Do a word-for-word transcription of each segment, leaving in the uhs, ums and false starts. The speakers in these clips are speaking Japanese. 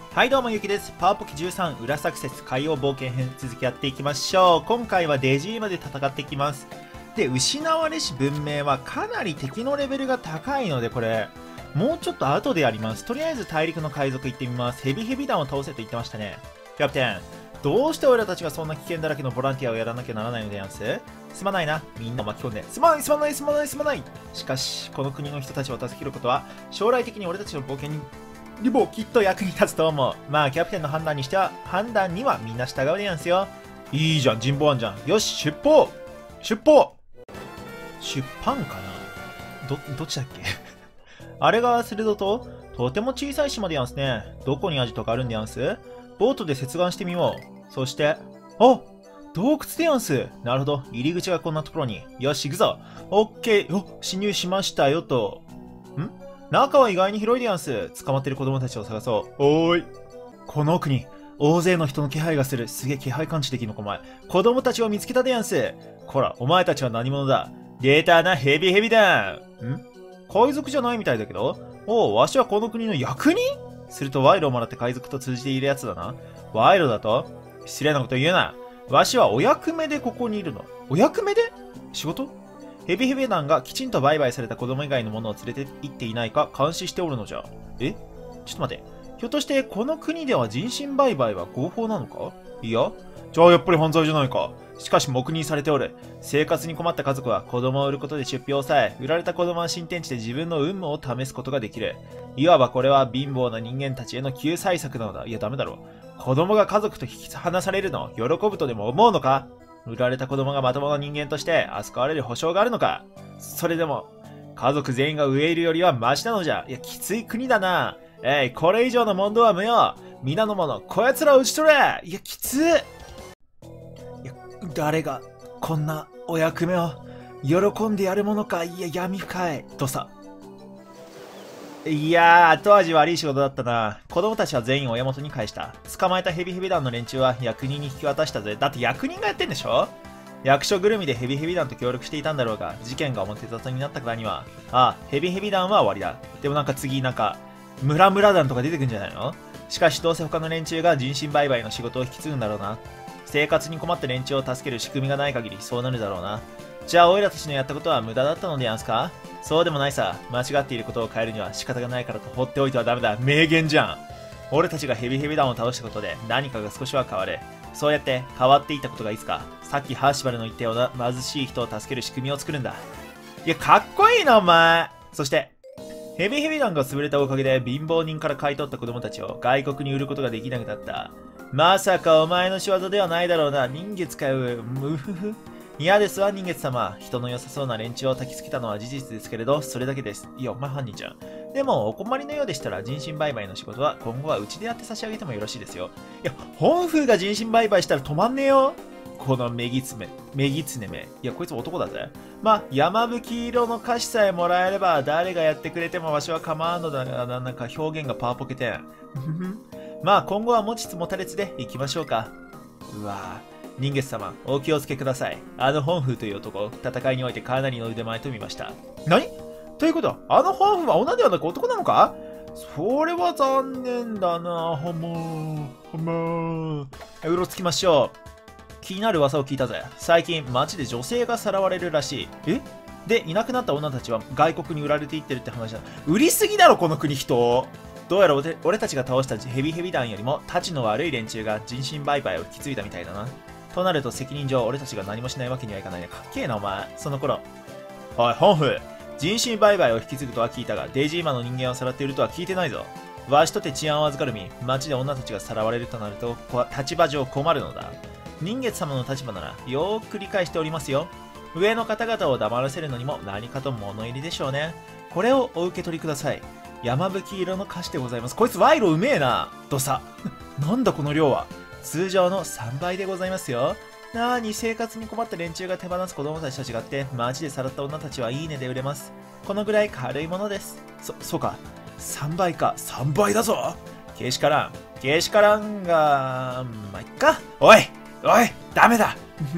はいどうもゆきです。パワポキじゅうさん裏サクセス海洋冒険編続きやっていきましょう。今回はデジーまで戦っていきます。で、失われし文明はかなり敵のレベルが高いのでこれ、もうちょっと後でやります。とりあえず大陸の海賊行ってみます。ヘビヘビ団を倒せと言ってましたね。キャプテン、どうして俺らたちがそんな危険だらけのボランティアをやらなきゃならないのでやんす？すまないな。みんな巻き込んで。すまないすまないすまないすまない。しかし、この国の人たちを助けることは、将来的に俺たちの冒険にリボきっと役に立つと思う。まあキャプテンの判断にしては判断にはみんな従うでやんすよ。いいじゃん、人望あんじゃん。よし出歩出歩出版かな。どどっちだっけあれが鋭ととても小さい島でやんすね。どこにアジトがあるんでやんす？ボートで接岸してみよう。そしてあ、洞窟でやんす。なるほど、入り口がこんなところに。よし行くぞ。オッケー。お、侵入しましたよと。ん、中は意外に広いでやんす。捕まってる子供たちを探そう。おーい。この奥に、大勢の人の気配がする。すげえ気配感知できるのかお前。子供たちを見つけたでやんす。こら、お前たちは何者だ？出たな、ヘビヘビだ。ん？海賊じゃないみたいだけど？おう、わしはこの国の役人？すると賄賂をもらって海賊と通じているやつだな。賄賂だと？失礼なこと言うな。わしはお役目でここにいるの。お役目で？仕事？ヘビヘビ団がきちんと売買された子供以外のものを連れて行っていないか監視しておるのじゃ。え？ちょっと待て。ひょっとしてこの国では人身売買は合法なのか？いや。じゃあやっぱり犯罪じゃないか。しかし黙認されておる。生活に困った家族は子供を売ることで出費を抑え、売られた子供は新天地で自分の運命を試すことができる。いわばこれは貧乏な人間たちへの救済策なのだ。いやダメだろ。子供が家族と引き離されるのを喜ぶとでも思うのか？売られた子供がまともな人間として扱われる保証があるのか？それでも、家族全員が上いるよりはマシなのじゃ。いや、きつい国だな。えい、これ以上の問答は無用。皆の者、こやつらを討ち取れ。いや、きつい。いや、誰が、こんなお役目を、喜んでやるものか。いや、闇深い。とさ。いやー、後味悪い仕事だったな。子供たちは全員親元に返した。捕まえたヘビヘビ団の連中は役人に引き渡したぜ。だって役人がやってんでしょ？役所ぐるみでヘビヘビ団と協力していたんだろうが、事件が表沙汰になったからには、ああ、ヘビヘビ団は終わりだ。でもなんか次、なんか、ムラムラ団とか出てくんじゃないの？しかしどうせ他の連中が人身売買の仕事を引き継ぐんだろうな。生活に困った連中を助ける仕組みがない限りそうなるだろうな。じゃあ、オイラたちのやったことは無駄だったのでやんすか？そうでもないさ。間違っていることを変えるには仕方がないからと放っておいてはダメだ。名言じゃん。俺たちがヘビヘビ団を倒したことで何かが少しは変わる。そうやって変わっていったことがいつか、さっきハーシバルの言ったような貧しい人を助ける仕組みを作るんだ。いや、かっこいいな、お前。そして、ヘビヘビ団が潰れたおかげで貧乏人から買い取った子供たちを外国に売ることができなくなった。まさかお前の仕業ではないだろうな。人月かよ。むふふ。嫌ですわ、人月様。人の良さそうな連中を焚きつけたのは事実ですけれど、それだけです。いや、お前犯人じゃん。でも、お困りのようでしたら、人身売買の仕事は今後はうちでやって差し上げてもよろしいですよ。いや、本風が人身売買したら止まんねえよ。このメギツメ、メギツネめ。いや、こいつ男だぜ。まあ、山吹色の歌詞さえもらえれば、誰がやってくれてもわしは構わんのだが、なんか表現がパワポケてん。まあ、今後は持ちつ持たれつで行きましょうか。うわぁ。人月様、お気をつけください。あの本風という男、戦いにおいてかなりの腕前と見ました。何？ということは、あの本風は女ではなく男なのか？それは残念だな、ほもー。ほもー。うろつきましょう。気になる噂を聞いたぜ。最近、街で女性がさらわれるらしい。え？で、いなくなった女たちは外国に売られていってるって話だ。売りすぎだろ、この国人。どうやら俺俺たちが倒したヘビヘビ団よりも、たちの悪い連中が人身売買を引き継いだみたいだな。となると責任上俺たちが何もしないわけにはいかないね。かっけえなお前。その頃。おい、本風。人身売買を引き継ぐとは聞いたが、デイジーマの人間をさらっているとは聞いてないぞ。わしとて治安を預かる身、街で女たちがさらわれるとなると、立場上困るのだ。人月様の立場なら、よーく理解しておりますよ。上の方々を黙らせるのにも何かと物入りでしょうね。これをお受け取りください。山吹色の菓子でございます。こいつ賄賂うめえな。どさ。なんだこの量は。通常のさんばいでございますよ。なーに、生活に困った連中が手放す子供たちと違って、街でさらった女たちはいい値で売れます。このぐらい軽いものです。そ、そうか。さんばいか。さんばいだぞ。けしからん。けしからんが、まあ、いっか。おいおいダメだ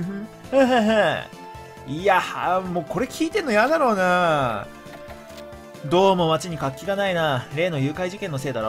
いや、もうこれ聞いてんの嫌だろうな。どうも街に活気がないな。例の誘拐事件のせいだろ。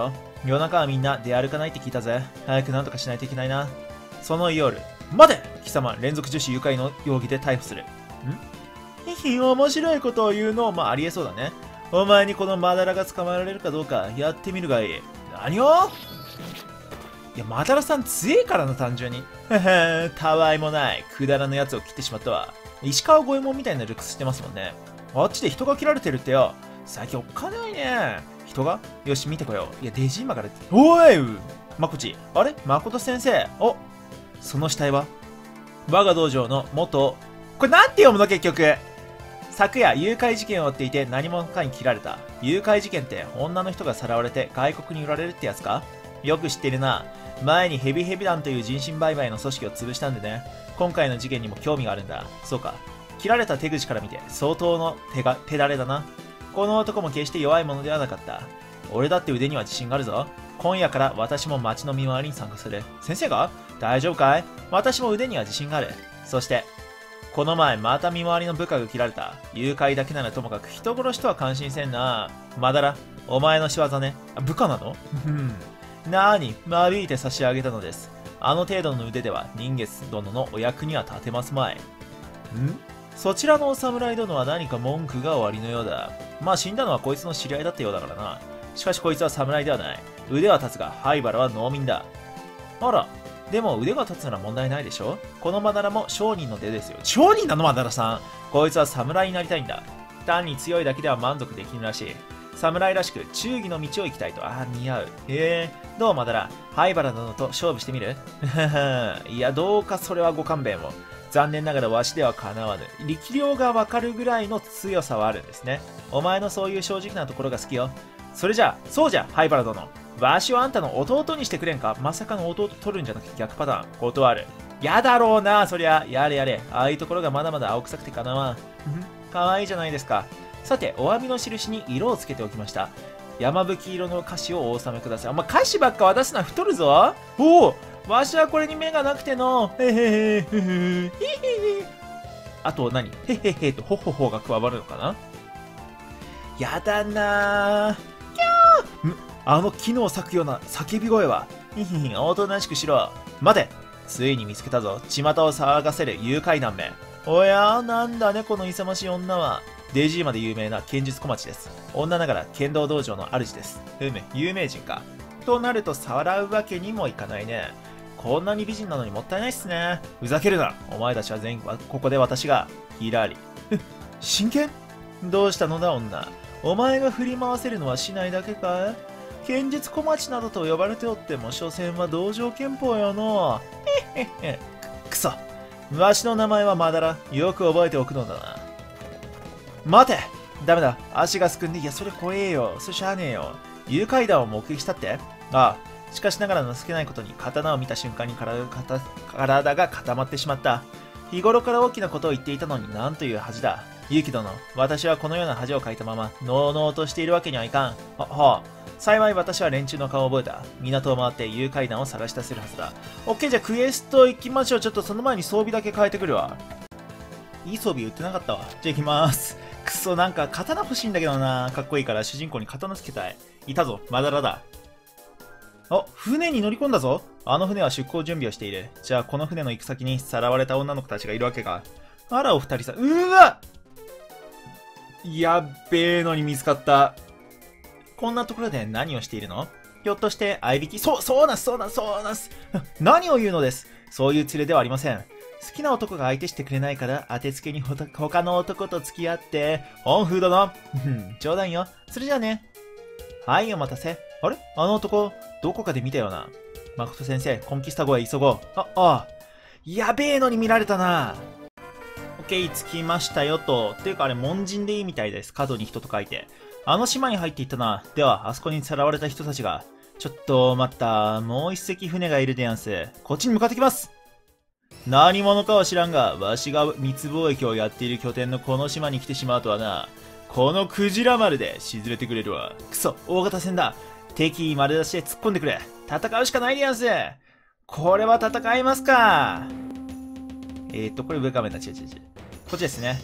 夜中はみんな出歩かないって聞いたぜ。早くなんとかしないといけないな。その夜、待て貴様、連続女子誘拐の容疑で逮捕する。んひひ、面白いことを言うの、まあありえそうだね。お前にこのマダラが捕まえられるかどうかやってみるがいい。何をいや、マダラさん強えからな、単純に。へへ、たわいもない。くだらぬやつを切ってしまったわ。石川五右衛門みたいなルックスしてますもんね。あっちで人が切られてるってよ。最近おっかないね。人がよし、見てこよう。いや、デジーマから。おいまこち。あれまこと先生。おその死体は我が道場の元、これなんて読むの結局。昨夜、誘拐事件を追っていて何者かに切られた。誘拐事件って女の人がさらわれて外国に売られるってやつか？よく知ってるな。前にヘビヘビ団という人身売買の組織を潰したんでね。今回の事件にも興味があるんだ。そうか。切られた手口から見て相当の手が手だれだな。この男も決して弱いものではなかった。俺だって腕には自信があるぞ。今夜から私も町の見回りに参加する。先生が？大丈夫かい？私も腕には自信がある。そして、この前また見回りの部下が切られた。誘拐だけならともかく人殺しとは感心せんな。まだら、お前の仕業ね。あ、部下なの？うん。なーに、間引いて差し上げたのです。あの程度の腕では人月殿のお役には立てますまい。ん？そちらのお侍殿は何か文句がおありのようだ。まあ死んだのはこいつの知り合いだったようだからな。しかしこいつは侍ではない。腕は立つが灰原は農民だ。あら、でも腕が立つなら問題ないでしょ。このマダラも商人の出ですよ。商人なのマダラさん。こいつは侍になりたいんだ。単に強いだけでは満足できぬらしい。侍らしく忠義の道を行きたいと。ああ、似合う。へえ、どうマダラ、灰原殿と勝負してみる？いや、どうかそれはご勘弁を。残念ながらわしではかなわぬ。力量がわかるぐらいの強さはあるんですね。お前のそういう正直なところが好きよ。それじゃあ、そうじゃ、灰原殿。わしをあんたの弟にしてくれんか？まさかの弟取るんじゃなくて逆パターン。断る。やだろうな、そりゃ。やれやれ。ああいうところがまだまだ青臭くてかなわん。かわいいじゃないですか。さて、お詫びの印に色をつけておきました。山吹色の菓子をお納めください。お前、菓子ばっか渡すな、太るぞ。おお、わしはこれに目がなくての。へへへへへへへへ。あと何？へへへとほほほが加わるのかな？やだなぁ。キャー！んあの木の裂くような叫び声は。ひひひ、おとなしくしろ。待て！ついに見つけたぞ。巷を騒がせる誘拐団め。おや、なんだね、この勇ましい女は。デイジーまで有名な剣術小町です。女ながら剣道道場の主です。ふむ、有名人か。となると、さらうわけにもいかないね。こんなに美人なのにもったいないっすね。ふざけるな。お前たちは全員、ここで私が、ひらり。え、真剣？どうしたのだ、女。お前が振り回せるのは市内だけかい？剣術小町などと呼ばれておっても、所詮は道場憲法よの。へへへ。くそ。わしの名前はまだら。よく覚えておくのだな。待て！ダメだ。足がすくんで、いや、それ怖えよ。それしゃあねえよ。誘拐団を目撃したって？ああ。しかしながら情けないことに、刀を見た瞬間に体が体が固まってしまった。日頃から大きなことを言っていたのに、なんという恥だ。勇気殿、私はこのような恥をかいたまま、のうのうとしているわけにはいかん。は、はあ。幸い私は連中の顔を覚えた。港を回って誘拐団を探し出せるはずだ。オッケー、じゃあクエスト行きましょう。ちょっとその前に装備だけ変えてくるわ。いい装備売ってなかったわ。じゃあ行きます。くそ、なんか刀欲しいんだけどな。かっこいいから主人公に刀つけたい。いたぞ、まだらだ。あ、船に乗り込んだぞ。あの船は出港準備をしている。じゃあこの船の行く先にさらわれた女の子たちがいるわけか。あらお二人さん、うわやっべえのに見つかった。こんなところで何をしているの？ひょっとして合いびき？そう、そうなんす、そうなんす、そうなんす。何を言うのです。そういう連れではありません。好きな男が相手してくれないから当てつけにほ他の男と付き合って、本風殿。冗談よ。それじゃあね。はい、お待たせ。あれ？あの男、どこかで見たよな。誠先生、コンキスタ号へ急ごう。あ、ああ。やべえのに見られたな。オッケー、着きましたよと。っていうかあれ、門人でいいみたいです。角に人と書いて。あの島に入っていったな。では、あそこにさらわれた人たちが。ちょっと、待った。もう一隻船がいるでやんす。こっちに向かってきます。何者かは知らんが、わしが密貿易をやっている拠点のこの島に来てしまうとはな。このクジラ丸で沈れてくれるわ。くそ、大型船だ。敵丸出しで突っ込んでくれ。戦うしかないでやんす。これは戦いますか。えーっと、これ上画面だ。違う違う違う。こっちですね。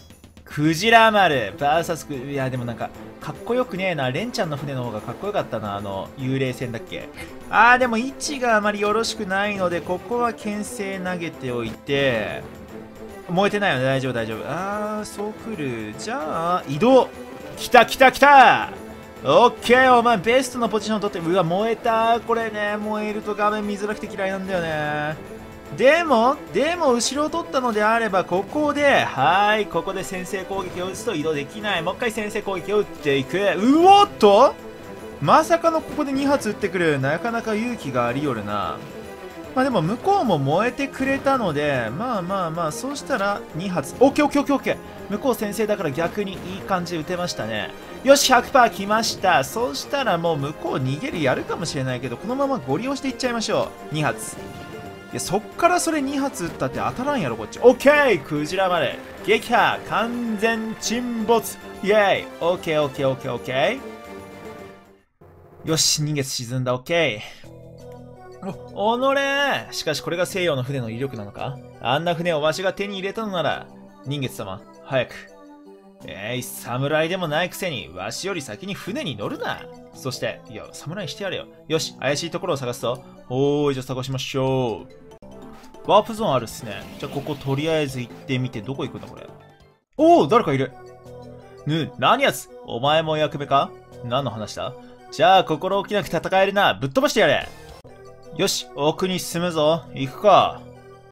クジラ丸 ブイエス ク、いやでもなんかかっこよくねえな。レンちゃんの船の方がかっこよかったな。あの幽霊船だっけ。あーでも位置があまりよろしくないので、ここは牽制投げておいて。燃えてないよね。大丈夫大丈夫。あーそう来る。じゃあ移動。来た来た来た。オッケー。お前ベストのポジション取って。うわ燃えた。これね、燃えると画面見づらくて嫌いなんだよね。でも、でも、後ろを取ったのであれば、ここで、はい、ここで先制攻撃を打つと移動できない。もう一回先制攻撃を打っていく。うおっとまさかのここでに発撃ってくる。なかなか勇気がありよるな。まあでも、向こうも燃えてくれたので、まあまあまあ、そうしたらに発。オッケーオッケーオッケーオッケー。向こう先制だから逆にいい感じで撃てましたね。よし、ひゃくパーセント 来ました。そうしたらもう向こう逃げるやるかもしれないけど、このままゴリ押していっちゃいましょう。に発。いや、そっからそれに発撃ったって当たらんやろこっち。オッケークジラまで撃破完全沈没イェイオッケーオッケーオッケーオッケー。よし人月沈んだ。オッケー。お、おのれしかしこれが西洋の船の威力なのか。あんな船をわしが手に入れたのなら人月様早く。えい、侍でもないくせにわしより先に船に乗るな。そして、いや、侍してやれよ。よし、怪しいところを探すぞ。おーい、じゃあ探しましょう。ワープゾーンあるっすね。じゃあこことりあえず行ってみて、どこ行くんだこれ。おー、誰かいる。ぬ、何やつお前も役目か。何の話だ。じゃあ心置きなく戦えるな。ぶっ飛ばしてやれ。よし、奥に進むぞ。行くか。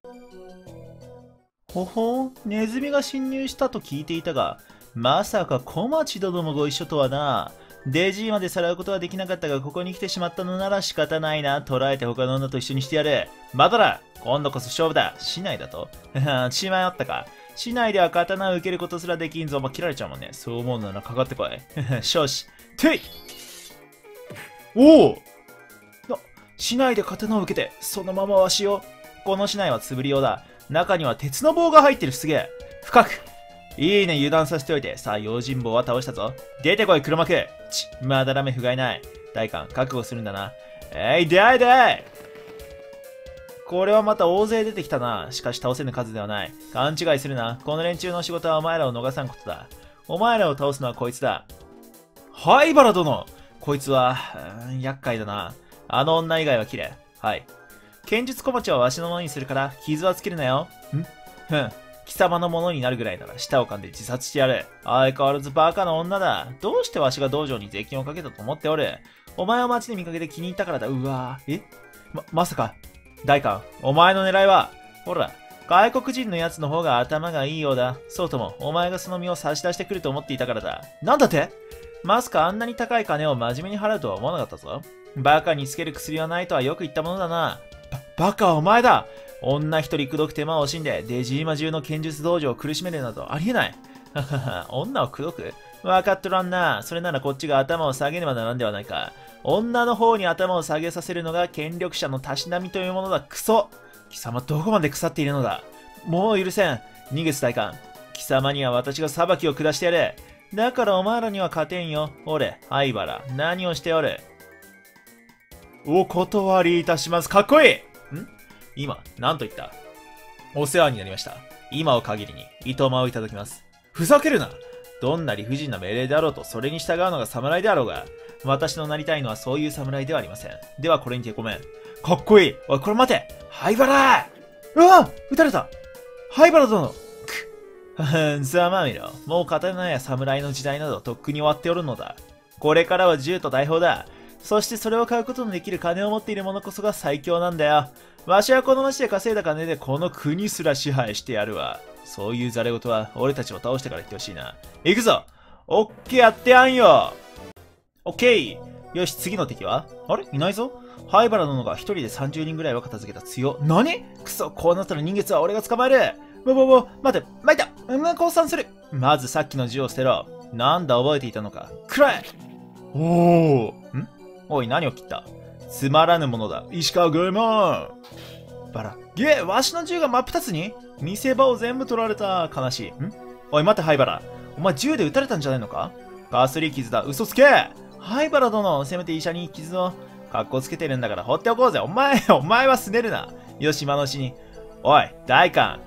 ほほ、ネズミが侵入したと聞いていたが、まさか小町殿もご一緒とはな。デジーまでさらうことはできなかったが、ここに来てしまったのなら仕方ないな。捕らえて他の女と一緒にしてやる。まだだ今度こそ勝負だ。市内だと血迷ったか。市内では刀を受けることすらできんぞ。まあ、切られちゃうもんね。そう思うならかかってこい。少子。ていおお市内で刀を受けて、そのままわしを。この市内はつぶり用だ。中には鉄の棒が入ってる。すげえ。深く。いいね、油断させておいて。さあ、用心棒は倒したぞ。出てこい、黒幕。ち、まだダメ、不甲斐ない。大官、覚悟するんだな。えい、出会い出会いこれはまた大勢出てきたな。しかし倒せぬ数ではない。勘違いするな。この連中の仕事はお前らを逃さんことだ。お前らを倒すのはこいつだ。灰原殿こいつは、うん、厄介だな。あの女以外は綺麗。はい。剣術小町はわしのものにするから、傷はつけるなよ。んふん。貴様のものになるぐらいなら舌を噛んで自殺してやる。相変わらずバカな女だ。どうしてわしが道場に税金をかけたと思っておる。お前を街で見かけて気に入ったからだ。うわぁ。えま、まさか。大官、お前の狙いは。ほら、外国人のやつの方が頭がいいようだ。そうとも、お前がその身を差し出してくると思っていたからだ。なんだってまさかあんなに高い金を真面目に払うとは思わなかったぞ。バカにつける薬はないとはよく言ったものだな。ば、バカはお前だ。女一人口説く手間を惜しんで、デジーマ中の剣術道場を苦しめるなどありえない。ははは、女を口説くわかっとらんな。それならこっちが頭を下げねばならんではないか。女の方に頭を下げさせるのが権力者のたしなみというものだ。クソ貴様どこまで腐っているのだ。もう許せん。逃げつ大官。貴様には私が裁きを下してやれ。だからお前らには勝てんよ。俺、灰原、何をしておる。お断りいたします。かっこいいん今、何と言った。お世話になりました。今を限りに、いとまをいただきます。ふざけるな。どんな理不尽な命令であろうと、それに従うのが侍であろうが、私のなりたいのはそういう侍ではありません。ではこれにてごめん。かっこいい。おい、これ待て。灰原うわ撃たれた。灰原殿。くっ。ざまみろ。もう刀や侍の時代などとっくに終わっておるのだ。これからは銃と大砲だ。そしてそれを買うことのできる金を持っている者こそが最強なんだよ。わしはこの町で稼いだ金でこの国すら支配してやるわ。そういうザレ言は俺たちを倒してから言ってほしいな。行くぞ。オッケーやってやんよ。オッケー。よし、次の敵はあれいないぞ。灰原殿が一人でさんじゅうにんぐらいは片付けた強。何くそ、こうなったら人月は俺が捕まえる。ぼぼぼ、待て、巻いた。うん、降参する。まずさっきの銃を捨てろ。なんだ、覚えていたのか。くらえ。おー。んおい、何を切った。つまらぬものだ。石川グーモン。バラ。ゲー、わしの銃が真っ二つに見せ場を全部取られた。悲しい。んおい、待て、灰原。お前銃で撃たれたんじゃないのか。かすり傷だ。嘘つけ。灰原殿、せめて医者に傷を。かっこつけてるんだから放っておこうぜ。お前、お前はすねるな。よし、今のうちに。おい、大官。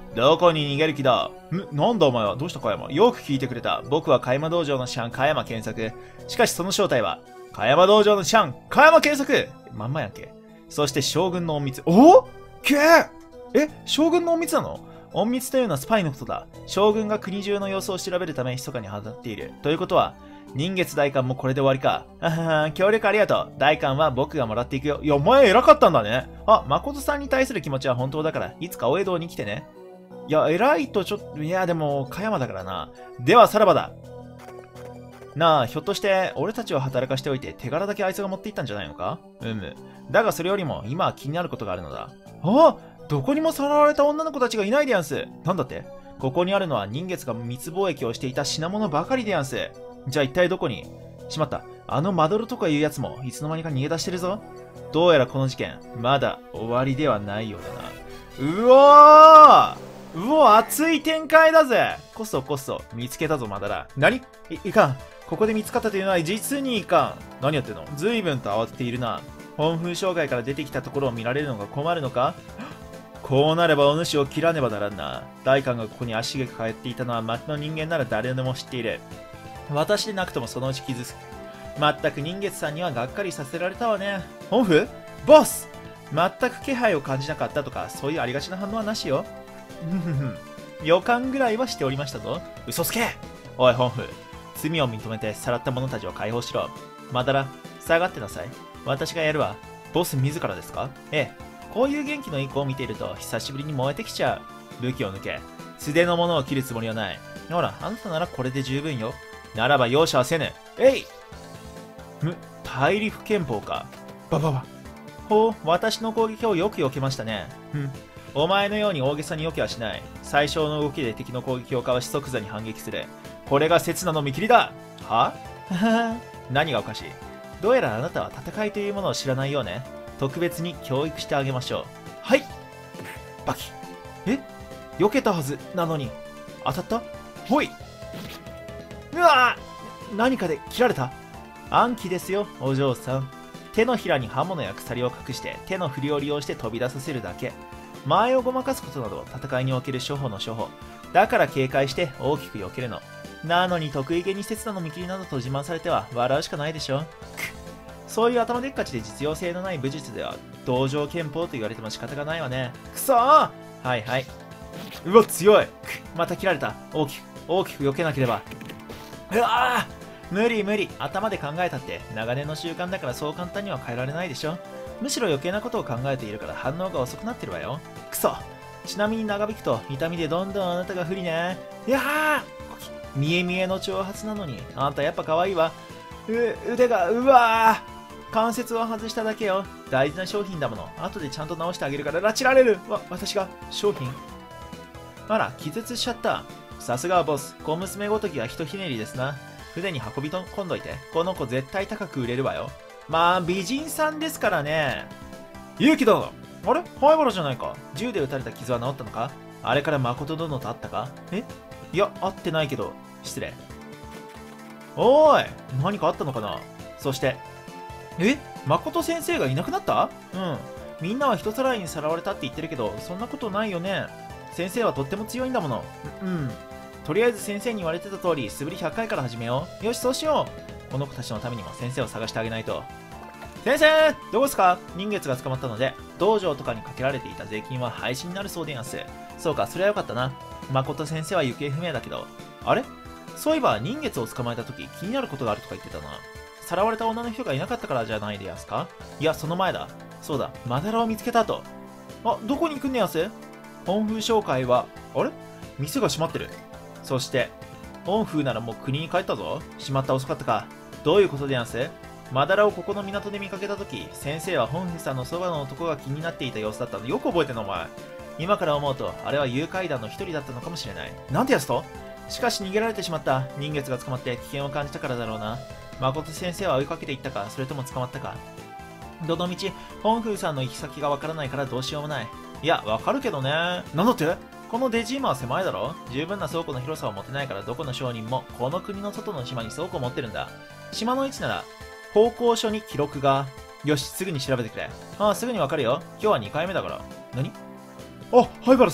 どこに逃げる気だ。んなんだお前は。どうした加山。よく聞いてくれた。僕は加山道場の師範加山健作。しかしその正体は、加山道場の師範加山健作。まんまやんけ。そして将軍の隠密。おけーえ将軍の隠密なの？隠密というのはスパイのことだ。将軍が国中の様子を調べるため密かに働っている。ということは、人月代官もこれで終わりか。あはは、協力ありがとう。代官は僕がもらっていくよ。いや、お前偉かったんだね。あ、誠さんに対する気持ちは本当だから、いつかお江戸に来てね。いや、偉いとちょっと、いや、でも、加山だからな。では、さらばだ。なあ、ひょっとして、俺たちを働かしておいて、手柄だけあいつが持っていったんじゃないのか？うむ。だがそれよりも、今は気になることがあるのだ。ああ、どこにもさらわれた女の子たちがいないでやんす。なんだって？ここにあるのは人月が密貿易をしていた品物ばかりでやんす。じゃあ一体どこに？しまった。あのマドロとかいうやつも、いつの間にか逃げ出してるぞ。どうやらこの事件、まだ終わりではないようだな。うおーうお、熱い展開だぜ。こそこそ、見つけたぞ、まだら。なに？い、いかん。ここで見つかったというのは実にいかん。何やってんの？随分と慌てているな。本風障害から出てきたところを見られるのが困るのか？こうなればお主を切らねばならんな。代官がここに足が帰っていたのは町の人間なら誰でも知っている。私でなくともそのうち気づく。まったく人月さんにはがっかりさせられたわね。本風？ボス！全く気配を感じなかったとか、そういうありがちな反応はなしよ。ふふふ。予感ぐらいはしておりましたぞ。嘘つけ！おい、本風。罪を認めてさらった者たちを解放しろ。まだら、下がってなさい。私がやるわ。ボス自らですか？ええ。こういう元気のいい子を見ていると久しぶりに燃えてきちゃう。武器を抜け。素手のものを切るつもりはない。ほら、あんたならこれで十分よ。ならば容赦はせぬ。えい！む、大陸憲法か。ばばば。ほう、私の攻撃をよく避けましたね。ふん。お前のように大げさに避けはしない。最小の動きで敵の攻撃をかわし即座に反撃する。これが刹那の見切りだ。は？はは何がおかしい？どうやらあなたは戦いというものを知らないようね。特別に教育してあげましょう。はい。バキ。え？避けたはずなのに。当たった？ほい。うわぁ！何かで切られた？暗記ですよ、お嬢さん。手のひらに刃物や鎖を隠して手の振りを利用して飛び出させるだけ。前をごまかすことなど戦いにおける処方の処方。だから警戒して大きく避けるの。なのに得意げに刹那の見切りなどと自慢されては笑うしかないでしょ。そういう頭でっかちで実用性のない武術では道場憲法と言われても仕方がないわね。くそー！はいはい。うわ、強い！また切られた。大きく、大きく避けなければ。うわー！無理無理。頭で考えたって長年の習慣だからそう簡単には変えられないでしょ。むしろ余計なことを考えているから反応が遅くなってるわよ。くそ！ちなみに長引くと痛みでどんどんあなたが不利ね。いやー！見え見えの挑発なのにあんたやっぱ可愛いわ。う、腕が、うわー！関節を外しただけよ。大事な商品だもの。後でちゃんと直してあげるから拉致られる。わ、私が商品？あら、気絶しちゃった。さすがはボス。小娘ごときはひとひねりですな。船に運び込んどいて。この子絶対高く売れるわよ。まあ、美人さんですからね。勇気殿。あれ？灰原じゃないか。銃で撃たれた傷は治ったのか？あれから誠殿と会ったか？え？いや、会ってないけど。失礼。おーい！何かあったのかな？そして、え？誠先生がいなくなった？うん。みんなは人さらいにさらわれたって言ってるけど、そんなことないよね。先生はとっても強いんだもの。う、うん。とりあえず先生に言われてた通り、素振りひゃっかいから始めよう。よし、そうしよう。この子たちのためにも先生を探してあげないと。先生！どうですか？人月が捕まったので、道場とかにかけられていた税金は廃止になるそうでやんす。そうか、それはよかったな。誠先生は行方不明だけど。あれ？そういえば人月を捕まえた時気になることがあるとか言ってたな。さらわれた女の人がいなかったからじゃないでやすか？いや、その前だ。そうだ、マダラを見つけたと。あ、どこに行くんねやす？本風商会は、あれ？店が閉まってる。そして、本風ならもう国に帰ったぞ。しまった、遅かったか。どういうことでやんす？マダラをここの港で見かけたとき、先生は本風さんのそばの男が気になっていた様子だったの。よく覚えてんのお前。今から思うと、あれは誘拐団の一人だったのかもしれない。なんてやつと？しかし逃げられてしまった。人月が捕まって危険を感じたからだろうな。誠先生は追いかけていったか、それとも捕まったか。どのみち、本風さんの行き先がわからないからどうしようもない。いや、わかるけどね。なんだって？このデジーマは狭いだろ？十分な倉庫の広さを持てないからどこの商人もこの国の外の島に倉庫を持ってるんだ。島の位置なら、報告書に記録が。よし、すぐに調べてくれ。ああ、すぐにわかるよ。今日はにかいめだから。何？あ、灰原さん。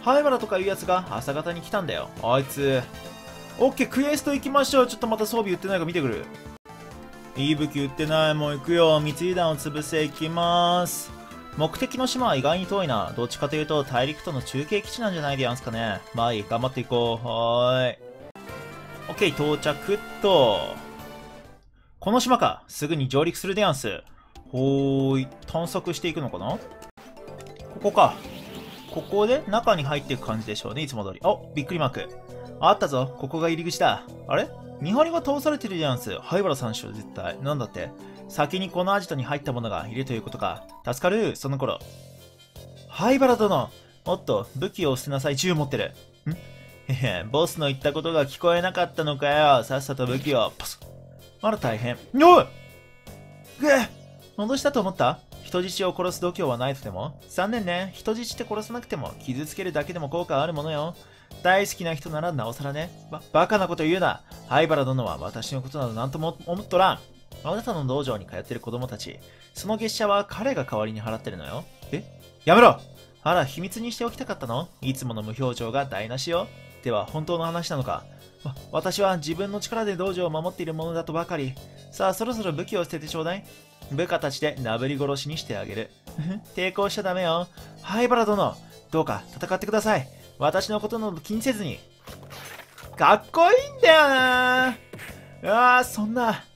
灰原とかいうやつが朝方に来たんだよ。あいつ。オッケー、クエスト行きましょう。ちょっとまた装備売ってないか見てくる。いい武器売ってない。もう行くよ。三井弾を潰せ。行きまーす。目的の島は意外に遠いな。どっちかというと大陸との中継基地なんじゃないでやんすかね。まあいい。頑張っていこう。はーい。オッケー、到着っと。この島か。すぐに上陸するでやんす。ほーい。探索していくのかな？ここか。ここで中に入っていく感じでしょうね。いつも通り。お、びっくりマーク。あったぞ。ここが入り口だ。あれ？見張りが倒されてるじゃんす。灰原さんでしょ、絶対。なんだって。先にこのアジトに入った者がいるということか。助かる、その頃。灰原殿。おっと、武器を捨てなさい。銃持ってる。んへへ、ボスの言ったことが聞こえなかったのかよ。さっさと武器を。パス。あら大変。おい！ぐえ！戻したと思った？人質を殺す度胸はないとでも？残念ね。人質って殺さなくても傷つけるだけでも効果あるものよ。大好きな人ならなおさらね。ば、バカなこと言うな。灰原殿は私のことなど何とも思っとらん。あなたの道場に通ってる子供たち。その月謝は彼が代わりに払ってるのよ。え？やめろ！あら、秘密にしておきたかったの？いつもの無表情が台無しよ。では、本当の話なのか？わ、私は自分の力で道場を守っているものだとばかり。さあ、そろそろ武器を捨ててちょうだい。部下たちでなぶり殺しにしてあげる。抵抗しちゃダメよ。灰原殿、どうか戦ってください。私のことなど気にせずに。かっこいいんだよな。ああ、そんな。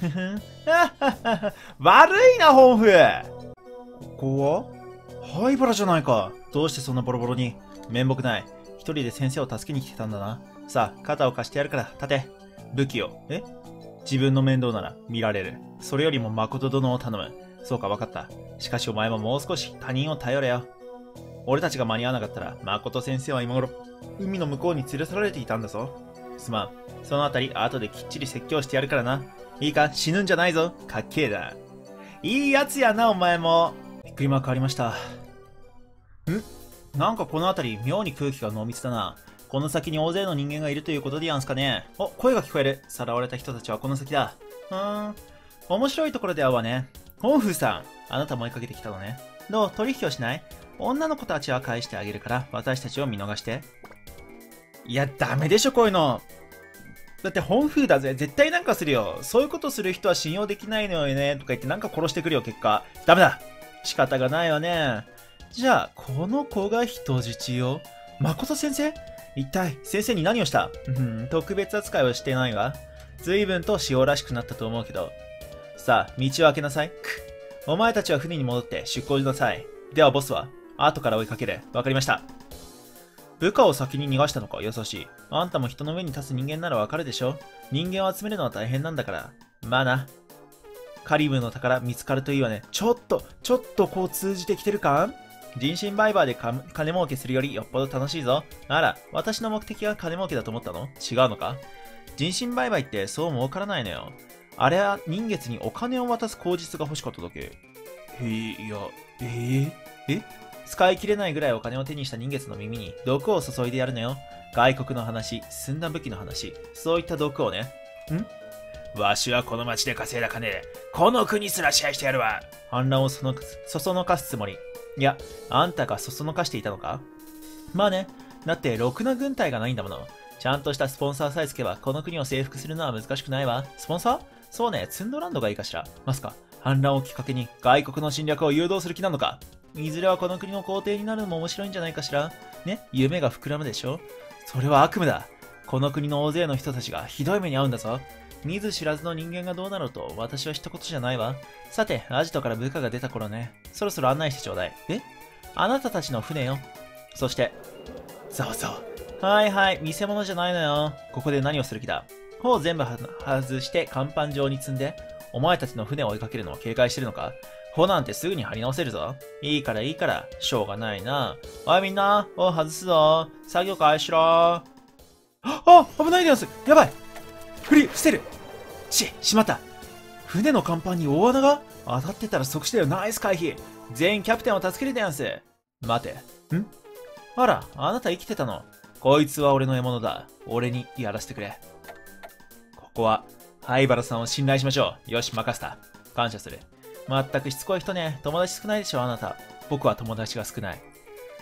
悪いな、本府。ここは灰原じゃないか。どうしてそんなボロボロに。面目ない。一人で先生を助けに来てたんだな。さあ、肩を貸してやるから、立て。武器を。え？自分の面倒なら見られる。それよりも誠殿を頼む。そうか、わかった。しかしお前ももう少し他人を頼れよ。俺たちが間に合わなかったら、誠先生は今頃、海の向こうに連れ去られていたんだぞ。すまん。そのあたり、後できっちり説教してやるからな。いいか、死ぬんじゃないぞ。かっけえだ。いいやつやな、お前も。びっくりマークありました。ん？なんかこの辺り、妙に空気が濃密だな。この先に大勢の人間がいるということでやんすかね。お、声が聞こえる。さらわれた人たちはこの先だ。うーん。面白いところで会うわね。本風さん。あなたも追いかけてきたのね。どう？取引をしない？女の子たちは返してあげるから、私たちを見逃して。いや、ダメでしょ、こういうの。だって本風だぜ。絶対なんかするよ。そういうことする人は信用できないのよね。とか言ってなんか殺してくるよ、結果。ダメだ。仕方がないわね。じゃあ、この子が人質よ。誠先生？一体、先生に何をした？うん、特別扱いはしてないわ。随分と塩らしくなったと思うけど。さあ、道を開けなさい。くお前たちは船に戻って出港しなさい。ではボスは、後から追いかける。わかりました。部下を先に逃がしたのか、優しい。あんたも人の上に立つ人間ならわかるでしょ？人間を集めるのは大変なんだから。まあな。カリブの宝見つかるといいわね。ちょっと、ちょっとこう通じてきてるか？人身売買で金儲けするよりよっぽど楽しいぞ。あら、私の目的は金儲けだと思ったの？違うのか？人身売買ってそう儲からないのよ。あれは人月にお金を渡す口実が欲しかっただけ。へえ、いや、えー、え使い切れないぐらいお金を手にした人月の耳に毒を注いでやるのよ。外国の話、進んだ武器の話、そういった毒をね。ん？わしはこの町で稼いだ金で、この国すら支配してやるわ。反乱をそのそそのかすつもり。いや、あんたがそそのかしていたのか？まあね。だって、ろくな軍隊がないんだもの。ちゃんとしたスポンサーさえつけば、この国を征服するのは難しくないわ。スポンサー？そうね、ツンドランドがいいかしら。まさか、反乱をきっかけに外国の侵略を誘導する気なのか？いずれはこの国の皇帝になるのも面白いんじゃないかしら。ね、夢が膨らむでしょ？それは悪夢だ。この国の大勢の人たちがひどい目に遭うんだぞ。見ず知らずの人間がどうなろうと私は知ったことじゃないわ。さて、アジトから部下が出た頃ね。そろそろ案内してちょうだい。え？あなたたちの船よ。そして、そうそう。はいはい、見せ物じゃないのよ。ここで何をする気だ？帆を全部外して甲板上に積んで、お前たちの船を追いかけるのを警戒してるのか？帆なんてすぐに張り直せるぞ。いいからいいから、しょうがないな。おいみんな、帆外すぞ。作業開始しろ。あ、危ないでやんす。やばい。振り、伏せる。し、しまった。船の甲板に大穴が当たってたら即死だよ。ナイス回避。全員キャプテンを助けるでやんす。待て。ん？あら、あなた生きてたの。こいつは俺の獲物だ。俺にやらせてくれ。ここは、灰原さんを信頼しましょう。よし、任せた。感謝する。まったくしつこい人ね。友達少ないでしょ、あなた。僕は友達が少ない。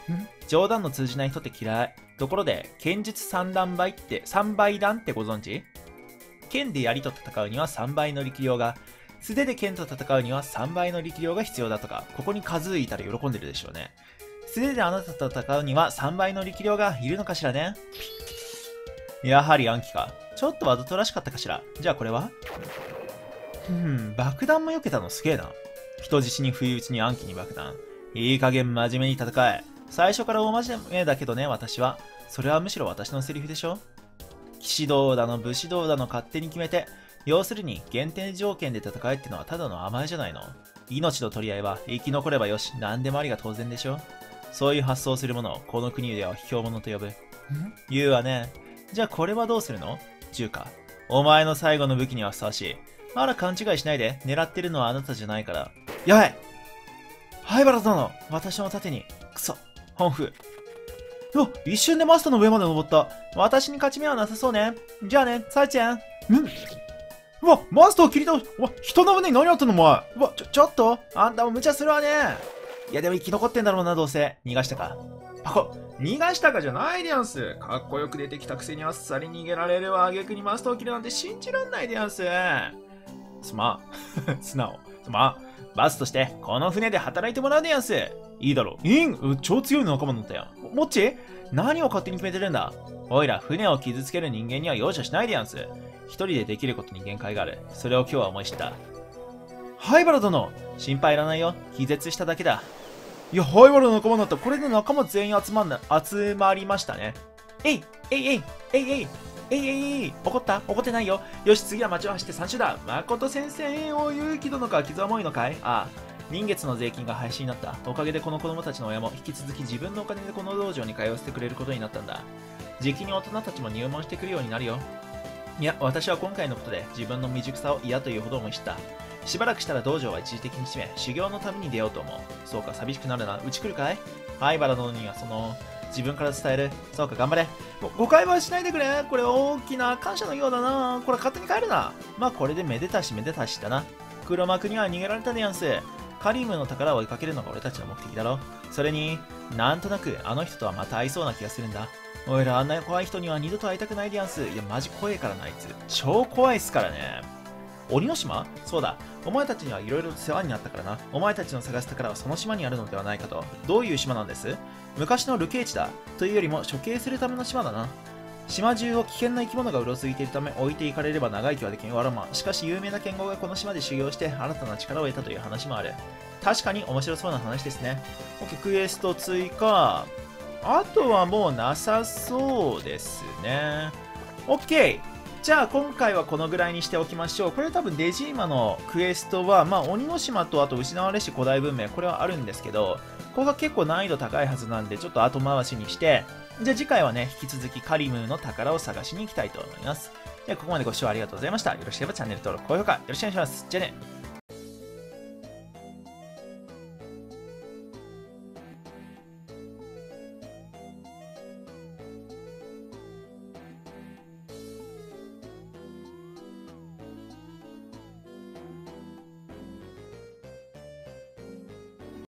冗談の通じない人って嫌い。ところで、剣術三段倍って、三倍段ってご存知？剣で槍と戦うにはさんばいの力量が、素手で剣と戦うにはさんばいの力量が必要だとか、ここに数いたら喜んでるでしょうね。素手であなたと戦うにはさんばいの力量がいるのかしらね。やはり暗記か。ちょっとわざとらしかったかしら。じゃあこれは？ふん、爆弾も避けたのすげえな。人質に不意打ちに暗記に爆弾。いい加減真面目に戦え。最初から大真面目だけどね、私は。それはむしろ私のセリフでしょ。騎士道だの武士道だの勝手に決めて、要するに限定条件で戦えってのはただの甘えじゃないの。命の取り合いは生き残ればよし、何でもありが当然でしょ。そういう発想する者をこの国では卑怯者と呼ぶ。ん言うわね。じゃあこれはどうするの？銃か。お前の最後の武器にはふさわしい。あら勘違いしないで。狙ってるのはあなたじゃないから。やばい！灰原殿！私の盾に。くそ。本風。お、一瞬でマストの上まで登った。私に勝ち目はなさそうね。じゃあね、サイちゃん。んうわ、マストを切り倒し、うわ、人の胸に何やってんのお前。うわ、ちょ、ちょっとあんたも無茶するわね。いやでも生き残ってんだろうな、どうせ。逃がしたか。パコ、逃がしたかじゃないでやんす。かっこよく出てきたくせにあっさり逃げられるわ。逆にマストを切るなんて信じらんないでやんす。すまん。素直。すまん。バスとして、この船で働いてもらうでやんす。いいだろう。いん超強い仲間になったやん。もっち何を勝手に決めてるんだ。おいら、船を傷つける人間には容赦しないでやんす。一人でできることに限界がある。それを今日は思い知った。灰原殿、心配いらないよ。気絶しただけだ。いや、灰原の仲間になった。これで仲間全員集まんな、集まりましたね。えい、えいえい、えいえい、えいえいえい、怒った？怒ってないよ。よし、次は街を走って三周だ。誠先生、お勇気殿か、傷は重いのかい？ああ。臨月の税金が廃止になった。おかげでこの子供たちの親も引き続き自分のお金でこの道場に通わせてくれることになったんだ。時期に大人たちも入門してくるようになるよ。いや、私は今回のことで自分の未熟さを嫌というほど思い知った。しばらくしたら道場は一時的に閉め、修行のために出ようと思う。そうか、寂しくなるな。うち来るかい？灰原殿にはその、自分から伝える。そうか、頑張れ。誤解はしないでくれ。これ大きな感謝のようだな。これ勝手に帰るな。まあこれでめでたしめでたしだな。黒幕には逃げられたでやんす。カリムの宝を追いかけるのが俺たちの目的だろ。それに、なんとなくあの人とはまた会いそうな気がするんだ。おいらあんな怖い人には二度と会いたくないでやんす。いや、マジ怖いからな、あいつ。超怖いっすからね。鬼の島？そうだ。お前たちにはいろいろ世話になったからな。お前たちの探す宝はその島にあるのではないかと。どういう島なんです？昔の流刑地だ。というよりも処刑するための島だな。島中を危険な生き物がうろついているため置いていかれれば長生きはできんわらま。しかし有名な剣豪がこの島で修行して新たな力を得たという話もある。確かに面白そうな話ですね。OK、クエスト追加。あとはもうなさそうですね。OK。じゃあ今回はこのぐらいにしておきましょう。これ多分デジーマのクエストは、まあ鬼の島とあと失われし古代文明、これはあるんですけど、ここが結構難易度高いはずなんで、ちょっと後回しにして、じゃあ次回はね、引き続きカリムーの宝を探しに行きたいと思います。じゃあここまでご視聴ありがとうございました。よろしければチャンネル登録、高評価よろしくお願いします。じゃあね。